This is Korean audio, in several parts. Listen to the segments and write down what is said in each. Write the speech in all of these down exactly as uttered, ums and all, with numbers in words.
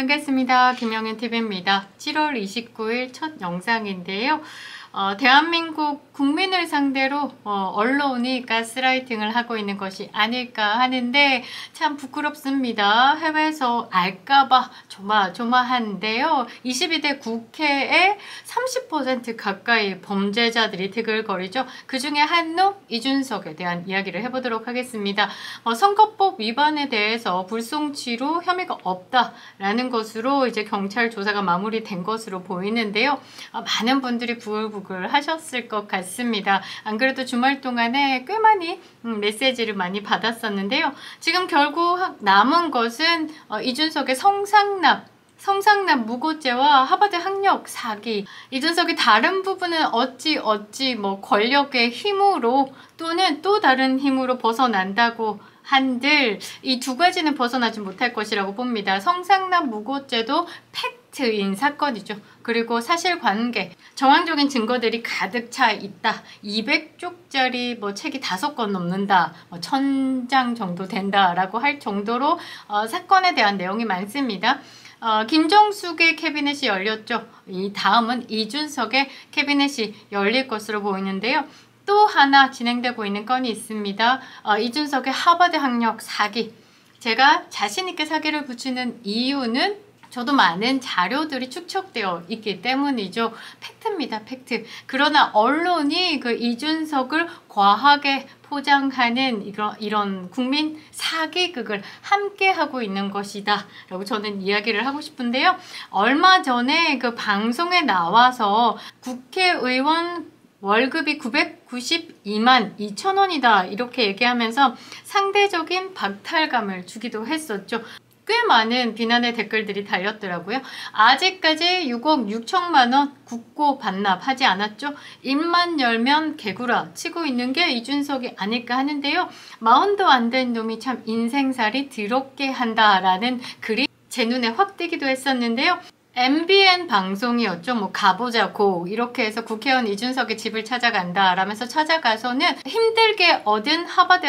반갑습니다. 김영현티비입니다. 칠월 이십구일 첫 영상인데요. 어, 대한민국 국민을 상대로 어, 언론이 가스라이팅을 하고 있는 것이 아닐까 하는데 참 부끄럽습니다. 해외에서 알까봐 조마조마한데요. 이십이 대 국회에 삼십 퍼센트 가까이 범죄자들이 드글거리죠. 그 중에 한 놈 이준석에 대한 이야기를 해보도록 하겠습니다. 어, 선거법 위반에 대해서 불송치로 혐의가 없다라는 것으로 이제 경찰 조사가 마무리된 것으로 보이는데요. 어, 많은 분들이 부글부글 하셨을 것 같습니다. 안 그래도 주말 동안에 꽤 많이 음, 메시지를 많이 받았었는데요. 지금 결국 남은 것은 어, 이준석의 성상납 성상납 무고죄와 하버드 학력 사기. 이준석이 다른 부분은 어찌 어찌 뭐 권력의 힘으로 또는 또 다른 힘으로 벗어난다고 한들 이 두 가지는 벗어나지 못할 것이라고 봅니다. 성상납 무고죄도 팩트인 사건이죠. 그리고 사실관계, 정황적인 증거들이 가득 차 있다. 이백 쪽짜리 뭐 책이 다섯 권 넘는다. 뭐 천 장 정도 된다라고 할 정도로 어, 사건에 대한 내용이 많습니다. 어, 김정숙의 캐비넷이 열렸죠. 이 다음은 이준석의 캐비넷이 열릴 것으로 보이는데요. 또 하나 진행되고 있는 건이 있습니다. 어, 이준석의 하버드 학력 사기. 제가 자신있게 사기를 붙이는 이유는 저도 많은 자료들이 축적되어 있기 때문이죠. 팩트입니다. 팩트. 그러나 언론이 그 이준석을 과하게 포장하는 이런, 이런 국민 사기극을 함께 하고 있는 것이다 라고 저는 이야기를 하고 싶은데요. 얼마 전에 그 방송에 나와서 국회의원 월급이 구백구십이만 이천 원이다 이렇게 얘기하면서 상대적인 박탈감을 주기도 했었죠. 꽤 많은 비난의 댓글들이 달렸더라고요. 아직까지 육억 육천만 원 국고 반납하지 않았죠. 입만 열면 개구라 치고 있는 게 이준석이 아닐까 하는데요. 마흔도 안 된 놈이 참 인생살이 더럽게 한다라는 글이 제 눈에 확 띄기도 했었는데요. 엠비엔 방송이었죠. 뭐 가보자고 이렇게 해서 국회의원 이준석의 집을 찾아간다 라면서 찾아가서는 힘들게 얻은 하버드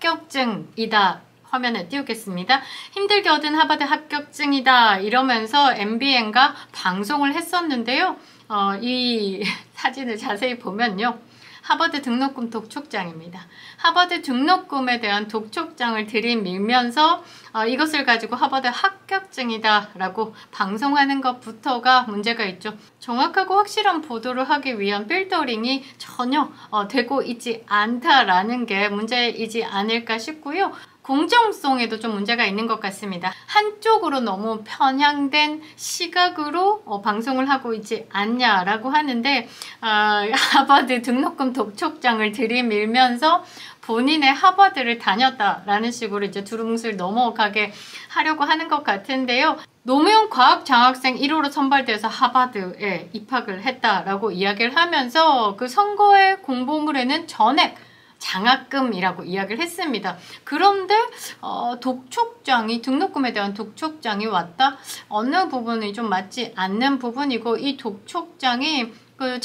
합격증이다. 화면에 띄우겠습니다. 힘들게 얻은 하버드 합격증이다 이러면서 엠비엔과 방송을 했었는데요. 어, 이 사진을 자세히 보면요. 하버드 등록금 독촉장입니다. 하버드 등록금에 대한 독촉장을 들이밀면서 어, 이것을 가지고 하버드 합격증이다 라고 방송하는 것부터가 문제가 있죠. 정확하고 확실한 보도를 하기 위한 필터링이 전혀 어, 되고 있지 않다라는 게 문제이지 않을까 싶고요. 공정성에도 좀 문제가 있는 것 같습니다. 한쪽으로 너무 편향된 시각으로 어, 방송을 하고 있지 않냐라고 하는데 어, 하버드 등록금 독촉장을 들이밀면서 본인의 하버드를 다녔다라는 식으로 이제 두루뭉술 넘어가게 하려고 하는 것 같은데요. 노무현 과학장학생 일 호로 선발돼서 하버드에 입학을 했다라고 이야기를 하면서 그 선거의 공보물에는 전액 장학금이라고 이야기를 했습니다. 그런데 어, 독촉장이 등록금에 대한 독촉장이 왔다? 어느 부분이 좀 맞지 않는 부분이고 이 독촉장이 그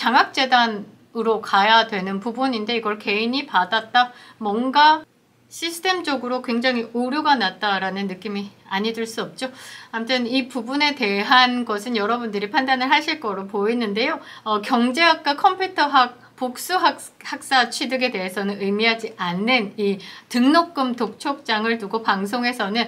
장학재단으로 가야 되는 부분인데 이걸 개인이 받았다? 뭔가 시스템적으로 굉장히 오류가 났다라는 느낌이 아니 들 수 없죠. 아무튼 이 부분에 대한 것은 여러분들이 판단을 하실 거로 보이는데요. 어, 경제학과 컴퓨터학 복수학사 취득에 대해서는 의미하지 않는 이 등록금 독촉장을 두고 방송에서는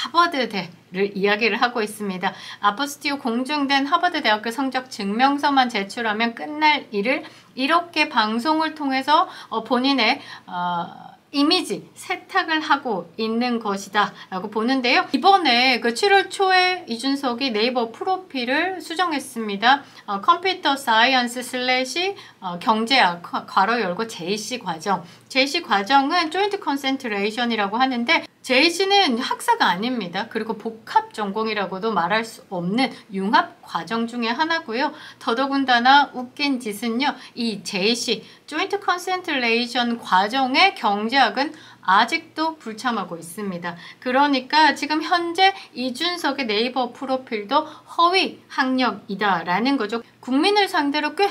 하버드대를 이야기를 하고 있습니다. 아포스티오 공증된 하버드대학교 성적 증명서만 제출하면 끝날 일을 이렇게 방송을 통해서 어, 본인의 어, 이미지 세탁을 하고 있는 것이다 라고 보는데요. 이번에 그 칠월 초에 이준석이 네이버 프로필을 수정했습니다. 어, 컴퓨터 사이언스 슬래시 어, 경제학 괄호 열고 제이씨 과정. 제이씨 과정은 조인트 컨센트레이션이라고 하는데 제이씨는 학사가 아닙니다. 그리고 복합 전공이라고도 말할 수 없는 융합 과정 중에 하나고요. 더더군다나 웃긴 짓은요. 이 제이씨, 조인트 컨센트레이션 과정의 경제학은 아직도 불참하고 있습니다. 그러니까 지금 현재 이준석의 네이버 프로필도 허위 학력이다라는 거죠. 국민을 상대로 꽤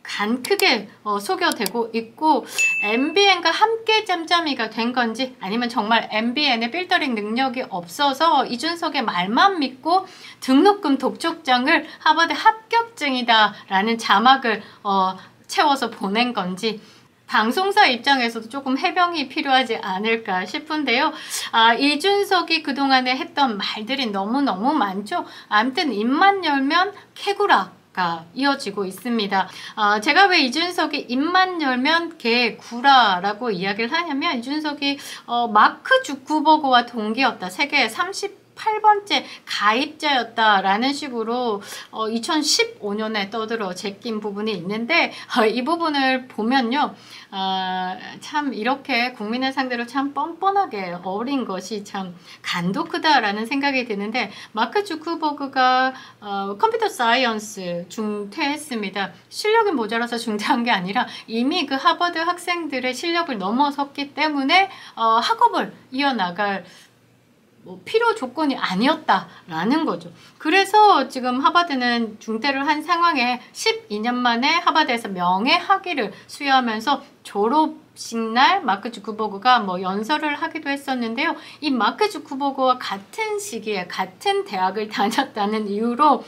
간 크게 어, 소개되고 있고 엠비엔과 함께 짬짬이가 된 건지 아니면 정말 엠비엔의 필터링 능력이 없어서 이준석의 말만 믿고 등록금 독촉장을 하버드 합격증이다 라는 자막을 어, 채워서 보낸 건지 방송사 입장에서도 조금 해명이 필요하지 않을까 싶은데요. 아, 이준석이 그동안에 했던 말들이 너무너무 많죠. 아무튼 입만 열면 개구라 가 이어지고 있습니다. 어, 제가 왜 이준석이 입만 열면 개구라라고 이야기를 하냐면 이준석이 어, 마크 주크버그와 동기였다. 세계 삼십팔 번째 가입자였다라는 식으로 어, 이천십오 년에 떠들어 제낀 부분이 있는데 어, 이 부분을 보면요. 어, 참 이렇게 국민을 상대로 참 뻔뻔하게 어린 것이 참 간도 크다라는 생각이 드는데 마크 주크버그가 어, 컴퓨터 사이언스 중퇴했습니다. 실력이 모자라서 중퇴한 게 아니라 이미 그 하버드 학생들의 실력을 넘어섰기 때문에 어, 학업을 이어나갈 뭐 필요 조건이 아니었다라는 거죠. 그래서 지금 하버드는 중퇴를 한 상황에 십이 년 만에 하버드에서 명예학위를 수여하면서 졸업식 날 마크 주크버그가 뭐 연설을 하기도 했었는데요. 이 마크 주크버그와 같은 시기에 같은 대학을 다녔다는 이유로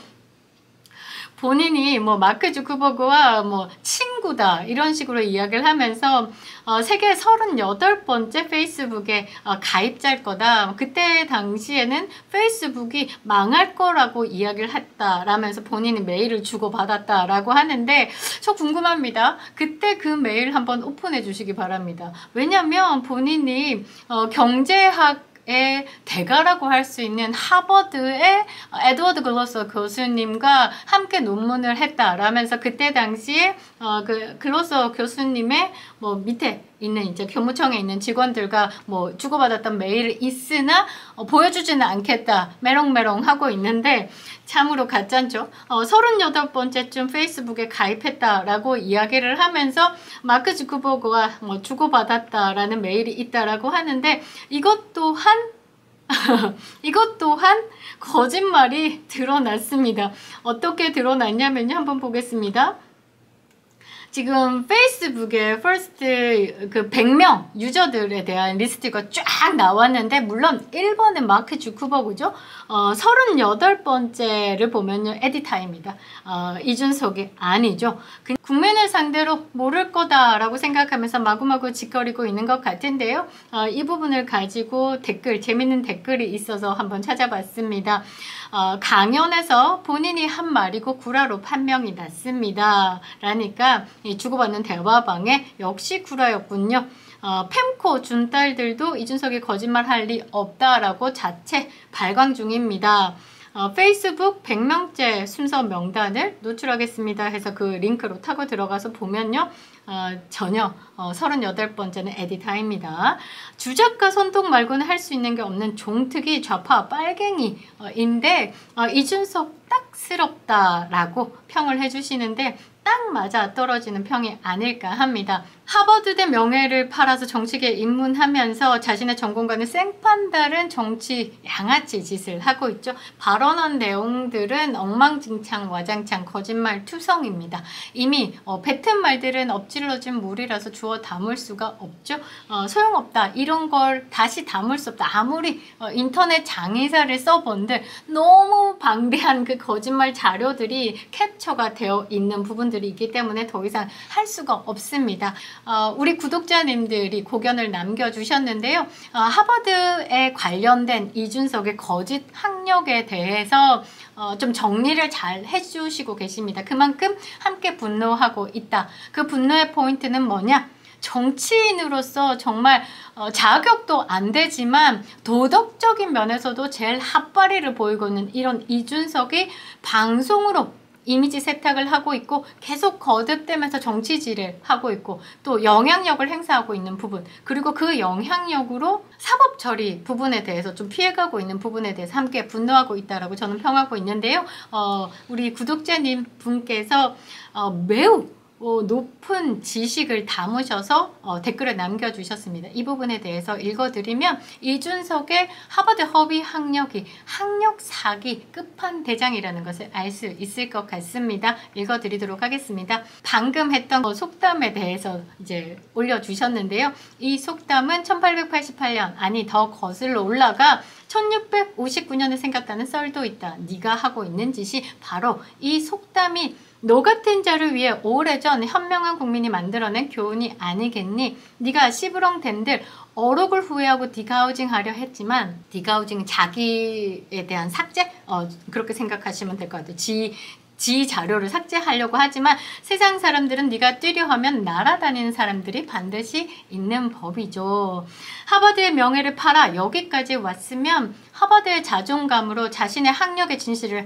본인이 뭐 마크 주크버그와 뭐 친구다 이런 식으로 이야기를 하면서 어, 세계 서른여덟 번째 페이스북에 어, 가입자일 거다. 그때 당시에는 페이스북이 망할 거라고 이야기를 했다라면서 본인이 메일을 주고받았다라고 하는데 저 궁금합니다. 그때 그 메일 한번 오픈해 주시기 바랍니다. 왜냐면 본인이 어, 경제학 의 대가라고 할 수 있는 하버드의 에드워드 글로서 교수님과 함께 논문을 했다라면서 그때 당시에 어, 그 글로서 교수님의 뭐 밑에 있는 이제 교무청에 있는 직원들과 뭐 주고받았던 메일이 있으나 어, 보여주지는 않겠다 메롱메롱 하고 있는데 참으로 가짠죠. 어, 서른여덟 번째쯤 페이스북에 가입했다라고 이야기를 하면서 마크 주크버그와 뭐 주고받았다라는 메일이 있다라고 하는데 이것 또한 이것 또한 거짓말이 드러났습니다. 어떻게 드러났냐면요. 한번 보겠습니다. 지금 페이스북에 퍼스트 그 백 명 유저들에 대한 리스트가 쫙 나왔는데 물론 일 번은 마크 주크버그죠. 어, 서른여덟 번째를 보면요. 에디타입니다. 어, 이준석이 아니죠. 그, 국민을 상대로 모를 거다라고 생각하면서 마구마구 짓거리고 있는 것 같은데요. 어, 이 부분을 가지고 댓글, 재밌는 댓글이 있어서 한번 찾아봤습니다. 어, 강연에서 본인이 한 말이고 구라로 판명이 났습니다. 라니까 이 주고받는 대화방에 역시 구라였군요. 어, 펜코 준딸들도 이준석이 거짓말할 리 없다라고 자체 발광 중입니다. 어, 페이스북 백 명째 순서 명단을 노출하겠습니다 해서 그 링크로 타고 들어가서 보면요. 어, 전혀 어, 서른여덟 번째는 에디타입니다. 주작과 선동 말고는 할 수 있는 게 없는 종특이 좌파 빨갱이인데 어, 이준석 딱스럽다라고 평을 해주시는데 딱 맞아 떨어지는 평이 아닐까 합니다. 하버드대 명예를 팔아서 정치계에 입문하면서 자신의 전공과는 쌩판다른 정치 양아치 짓을 하고 있죠. 발언한 내용들은 엉망진창 와장창 거짓말 투성입니다. 이미 어, 뱉은 말들은 엎질러진 물이라서 주워 담을 수가 없죠. 어, 소용없다. 이런 걸 다시 담을 수 없다. 아무리 어, 인터넷 장의사를 써본들 너무 방대한 그 거짓말 자료들이 캡처가 되어 있는 부분들이 있기 때문에 더 이상 할 수가 없습니다. 어, 우리 구독자님들이 고견을 남겨주셨는데요. 어, 하버드에 관련된 이준석의 거짓 학력에 대해서 어, 좀 정리를 잘 해주시고 계십니다. 그만큼 함께 분노하고 있다. 그 분노의 포인트는 뭐냐? 정치인으로서 정말 어, 자격도 안 되지만 도덕적인 면에서도 제일 핫바리를 보이고 있는 이런 이준석이 방송으로 이미지 세탁을 하고 있고 계속 거듭되면서 정치질을 하고 있고 또 영향력을 행사하고 있는 부분 그리고 그 영향력으로 사법 처리 부분에 대해서 좀 피해가고 있는 부분에 대해서 함께 분노하고 있다라고 저는 평하고 있는데요. 어, 우리 구독자님 분께서 어, 매우 어, 높은 지식을 담으셔서 어, 댓글을 남겨주셨습니다. 이 부분에 대해서 읽어드리면 이준석의 하버드 허위 학력이 학력 사기 끝판대장이라는 것을 알 수 있을 것 같습니다. 읽어드리도록 하겠습니다. 방금 했던 어, 속담에 대해서 이제 올려주셨는데요. 이 속담은 천팔백팔십팔 년 아니 더 거슬러 올라가 천육백오십구 년에 생겼다는 썰도 있다. 네가 하고 있는 짓이 바로 이 속담이 너 같은 자를 위해 오래전 현명한 국민이 만들어낸 교훈이 아니겠니? 네가 시부렁댄들 어록을 후회하고 디가우징 하려 했지만 디가우징 자기에 대한 삭제? 어, 그렇게 생각하시면 될 것 같아요. 지, 지 자료를 삭제하려고 하지만 세상 사람들은 네가 뛰려 하면 날아다니는 사람들이 반드시 있는 법이죠. 하버드의 명예를 팔아 여기까지 왔으면 하버드의 자존감으로 자신의 학력의 진실을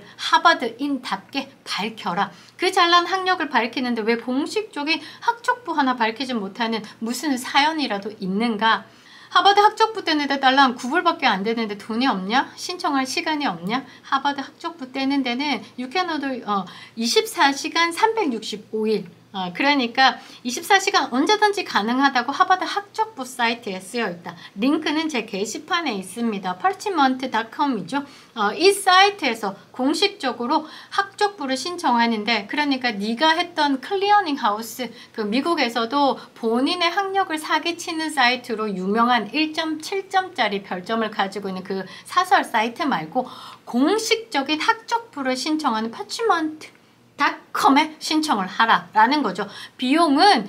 하버드인답게 밝혀라. 그 잘난 학력을 밝히는데 왜 공식적인 학적부 하나 밝히지 못하는 무슨 사연이라도 있는가? 하버드 학적부 떼는데 달랑 구 불밖에 안 되는데 돈이 없냐? 신청할 시간이 없냐? 하버드 학적부 떼는 데는 You can order 어, 이십사 시간 삼백육십오 일 어, 그러니까 이십사 시간 언제든지 가능하다고 하버드 학적부 사이트에 쓰여 있다. 링크는 제 게시판에 있습니다. parchment 닷컴이죠. 어, 이 사이트에서 공식적으로 학적부를 신청하는데 그러니까 네가 했던 클리어닝 하우스 그 미국에서도 본인의 학력을 사기치는 사이트로 유명한 일 점 칠 점짜리 별점을 가지고 있는 그 사설 사이트 말고 공식적인 학적부를 신청하는 parchment 닷컴에 신청을 하라라는 거죠. 비용은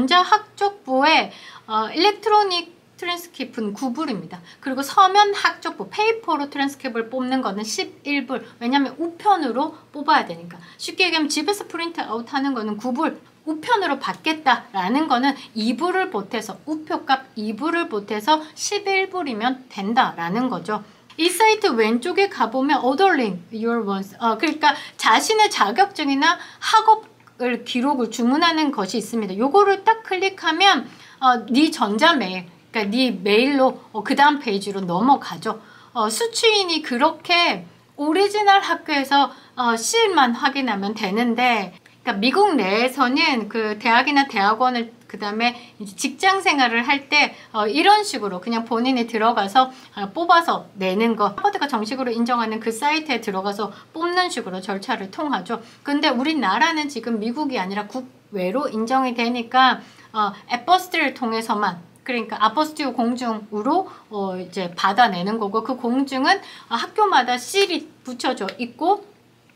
전자학적부의 어, 일렉트로닉 트랜스크립트는 구 불입니다. 그리고 서면 학적부 페이퍼로 트랜스크립트를 뽑는 거는 십일 불. 왜냐하면 우편으로 뽑아야 되니까. 쉽게 얘기하면 집에서 프린트 아웃 하는 거는 구 불. 우편으로 받겠다라는 거는 이 불을 보태서 우표값 이 불을 보태서 십일 불이면 된다라는 거죠. 이 사이트 왼쪽에 가보면 Ordering Your Ones 어, 그러니까 자신의 자격증이나 학업을 기록을 주문하는 것이 있습니다. 요거를 딱 클릭하면 어, 네 전자메일 그러니까 네 메일로 어, 그 다음 페이지로 넘어가죠. 어, 수취인이 그렇게 오리지널 학교에서 어, 실만 확인하면 되는데 그러니까 미국 내에서는 그 대학이나 대학원을 그 다음에 직장 생활을 할 때 어, 이런 식으로 그냥 본인이 들어가서 어, 뽑아서 내는 거 하버드가 정식으로 인정하는 그 사이트에 들어가서 뽑는 식으로 절차를 통하죠. 근데 우리나라는 지금 미국이 아니라 국외로 인정이 되니까 어, 애버스트를 통해서만 그러니까 아포스티오 공증으로 어, 이제 받아내는 거고 그 공증은 어, 학교마다 실이 붙여져 있고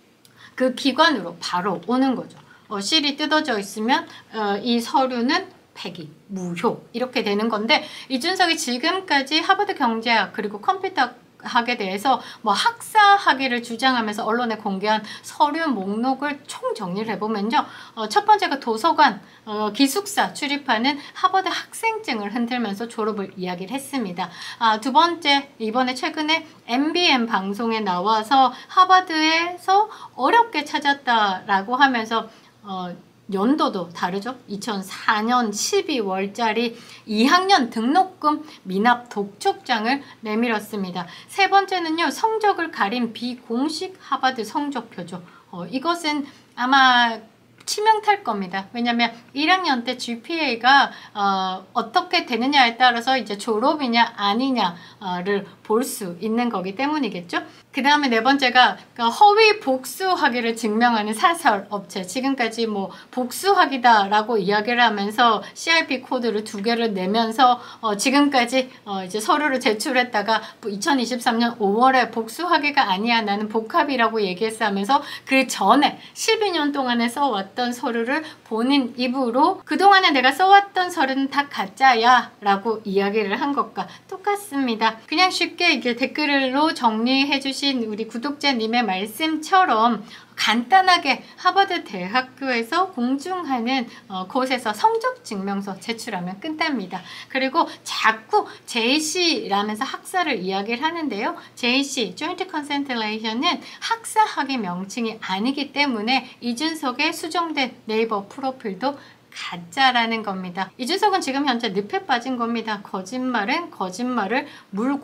그 기관으로 바로 오는 거죠. 어, 실이 뜯어져 있으면 어, 이 서류는 폐기, 무효 이렇게 되는 건데 이준석이 지금까지 하버드 경제학 그리고 컴퓨터학에 대해서 뭐 학사학위를 주장하면서 언론에 공개한 서류 목록을 총 정리를 해보면요. 어, 첫 번째가 도서관, 어, 기숙사 출입하는 하버드 학생증을 흔들면서 졸업을 이야기를 했습니다. 아, 두 번째, 이번에 최근에 엠비엔 방송에 나와서 하버드에서 어렵게 찾았다라고 하면서 어, 연도도 다르죠. 이천사 년 십이월짜리 이 학년 등록금 미납 독촉장을 내밀었습니다. 세 번째는요. 성적을 가린 비공식 하버드 성적표죠. 어, 이것은 아마 치명탈 겁니다. 왜냐하면 일 학년 때 지피에이가 어, 어떻게 되느냐에 따라서 이제 졸업이냐 아니냐를 볼 수 있는 거기 때문이겠죠. 그 다음에 네 번째가 허위 복수학위를 증명하는 사설 업체. 지금까지 뭐 복수학위다라고 이야기를 하면서 씨아이피 코드를 두 개를 내면서 어, 지금까지 어, 이제 서류를 제출했다가 이천이십삼 년 오월에 복수학위가 아니야 나는 복합이라고 얘기했으면서 그 전에 십이 년 동안에 써왔던 서류를 본인 입으로 그동안에 내가 써왔던 서류는 다 가짜야 라고 이야기를 한 것과 똑같습니다. 그냥 쉽게 이게 댓글로 정리해 주신 우리 구독자님의 말씀처럼 간단하게 하버드 대학교에서 공중하는 어, 곳에서 성적 증명서 제출하면 끝납니다. 그리고 자꾸 제이씨라면서 학사를 이야기를 하는데요. 제이씨, Joint Concentration은 학사학위 명칭이 아니기 때문에 이준석의 수정된 네이버 프로필도 가짜라는 겁니다. 이준석은 지금 현재 늪에 빠진 겁니다. 거짓말은 거짓말을 물고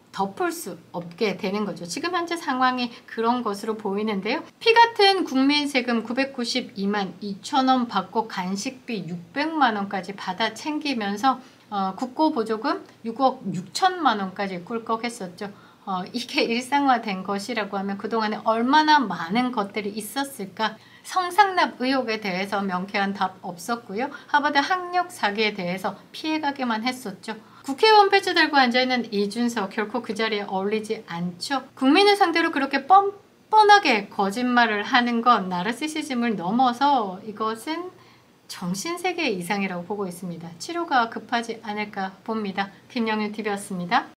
덮을 수 없게 되는 거죠. 지금 현재 상황이 그런 것으로 보이는데요. 피 같은 국민 세금 구백구십이만 이천 원 받고 간식비 육백만 원까지 받아 챙기면서 어, 국고보조금 육억 육천만 원까지 꿀꺽했었죠. 어, 이게 일상화된 것이라고 하면 그동안에 얼마나 많은 것들이 있었을까. 성상납 의혹에 대해서 명쾌한 답 없었고요. 하버드 학력 사기에 대해서 피해가기만 했었죠. 국회의원 배지 들고 앉아있는 이준석 결코 그 자리에 어울리지 않죠. 국민을 상대로 그렇게 뻔뻔하게 거짓말을 하는 건 나르시시즘을 넘어서 이것은 정신세계 이상이라고 보고 있습니다. 치료가 급하지 않을까 봅니다. 김영윤 티비였습니다.